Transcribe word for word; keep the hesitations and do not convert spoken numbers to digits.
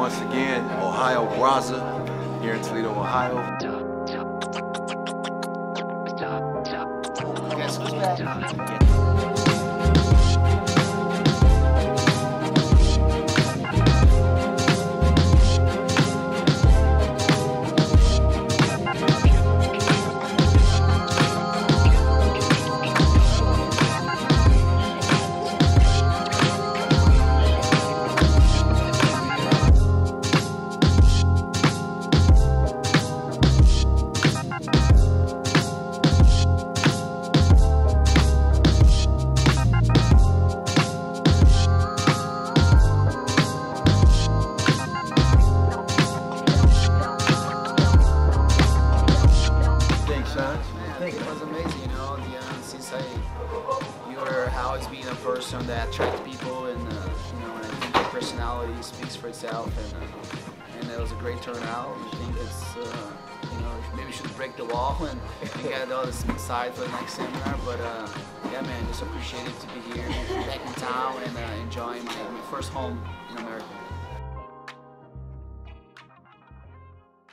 once again, Ohio Brasa, here in Toledo, Ohio. Guess who's back? I think it was amazing, you know, the, uh, since I, you were always being a person that attracts people, and, uh, you know, and I think your personality speaks for itself, and, uh, and it was a great turnout. I think it's, uh, you know, maybe we should break the wall and, and get all this inside for the next seminar, but, uh, yeah, man, just appreciated to be here, back in town, and uh, enjoying my, my first home in America.